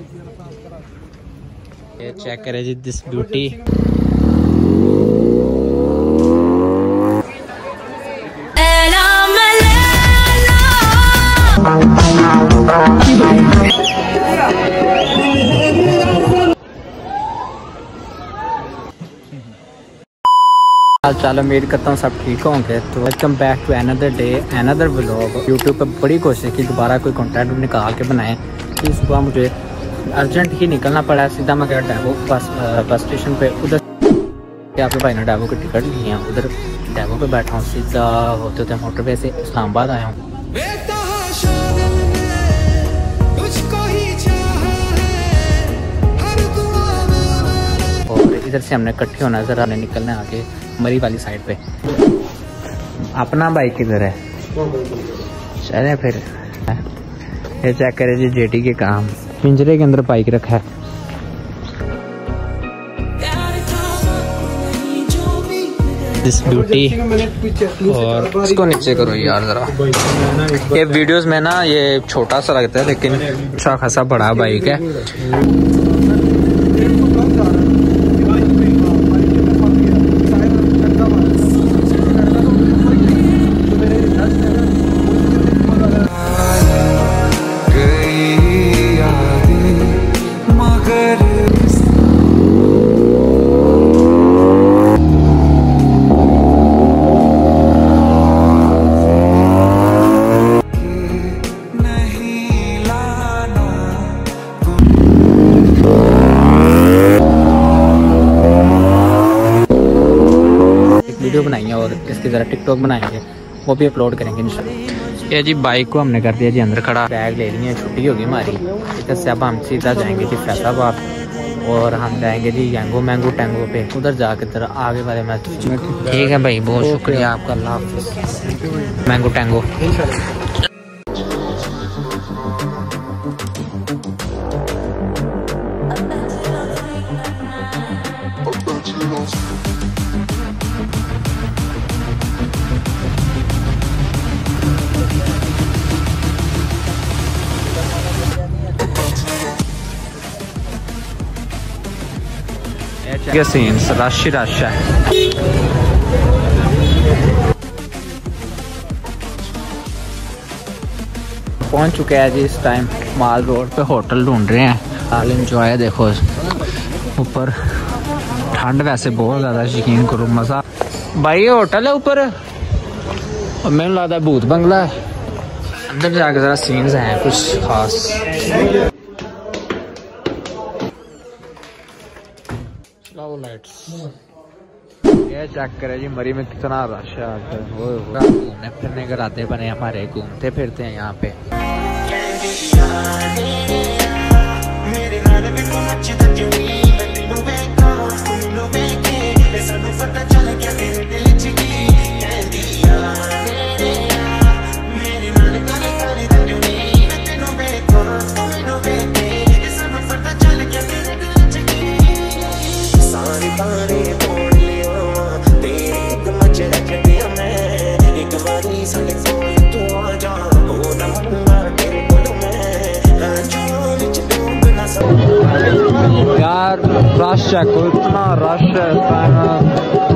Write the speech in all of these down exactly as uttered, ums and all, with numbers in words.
ये चेक करें जी this beauty. चलो उम्मीद करता हूँ सब ठीक होंगे। तो welcome back to another day another vlog. YouTube पर बड़ी कोशिश की दोबारा कोई कंटेंट निकाल के बनाएं कि सुबह मुझे अर्जेंट ही निकलना पड़ा। सीधा मैं गया डेवो बस बस स्टेशन पे। उधर आपके भाई ने डेवो की टिकट ली है, उधर डेवो पे बैठा हूँ। सीधा होते होते मोटरवे से इस्लामाबाद आया हूँ। और इधर से हमने इकट्ठे होना जरा हमने निकलना है आगे मरी वाली साइड पे। अपना बाइक किधर है? चले फिर। ये चेक करे जी जेटी के काम। पिंजरे के अंदर बाइक रखा है। This beauty. और इसको नीचे करो यार जरा। ये वीडियोस में ना ये छोटा सा लगता है लेकिन अच्छा खासा बड़ा बाइक है। वीडियो बनाएंगे और इसकी ज़रा टिकटॉक बनाएंगे, वो भी अपलोड करेंगे इंशाल्लाह। ये जी बाइक को हमने कर दिया जी अंदर खड़ा। बैग ले लिए, छुट्टी होगी हमारी। इधर से अब हम सीधा जाएंगे जी फैसलाबाद और हम जाएंगे जी यंगो मैंगो टैंगो पे। उधर जाके तरह आगे वाले मैच। ठीक है भाई, बहुत शुक्रिया आपका, अल्लाह हाफ़िज़। मैंगो टैंगो ये सीन्स रश ही रश है। पहुंच चुके हैं जी इस टाइम माल रोड पे। होटल ढूंढ रहे हैं। हाल इंजॉय देखो ऊपर। ठंड वैसे बहुत ज्यादा, यकीन करो मजा। भाई ये होटल है ऊपर और मैंने लगता भूत बंगला है। अंदर जाके जरा सीन्स हैं कुछ खास। ये चेक करे जी मरी में कितना रश है। घूमने फिरने के राते बने हमारे, घूमते फिरते हैं यहाँ पे। यार रश है, कोई इतना रश है।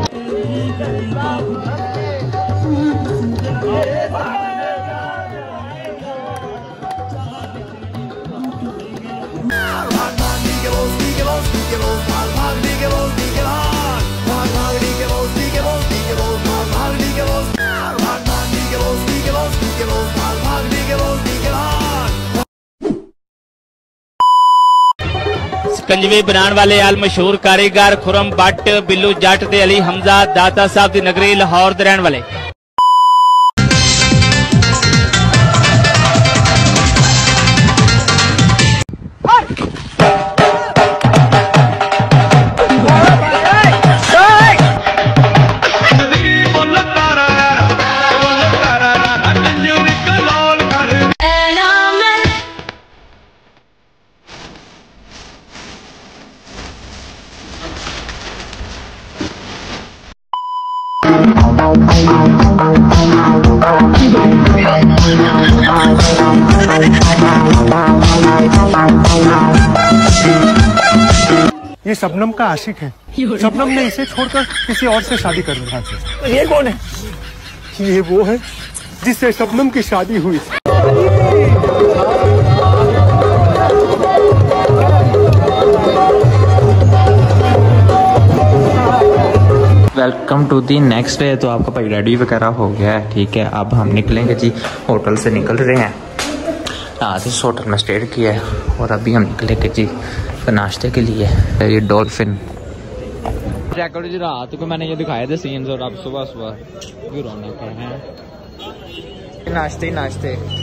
कंजवे बनाने वाले आल मशहूर कारीगर खुरम भट्ट बिल्लू जट ते अली हमजा दाता साहब की नगरी लाहौर दे रहने वाले। Bye. ये शबनम का आशिक है। शबनम ने इसे छोड़कर किसी और से शादी कर लिया। ये कौन है? ये वो है जिससे शबनम की शादी हुई। Welcome to the next day. तो आपका भाई रेडी वगैरह हो गया है, ठीक है। अब हम निकलेंगे जी, होटल से निकल रहे हैं। आज इस होटल में स्टे किया है और अभी हम निकलेंगे जी नाश्ते के लिए। ये डॉल्फिन चेक करो जी, रात को मैंने ये दिखाए थे सीन्स और अब सुबह सुबह भी रौनक है। नाश्ते ही नाश्ते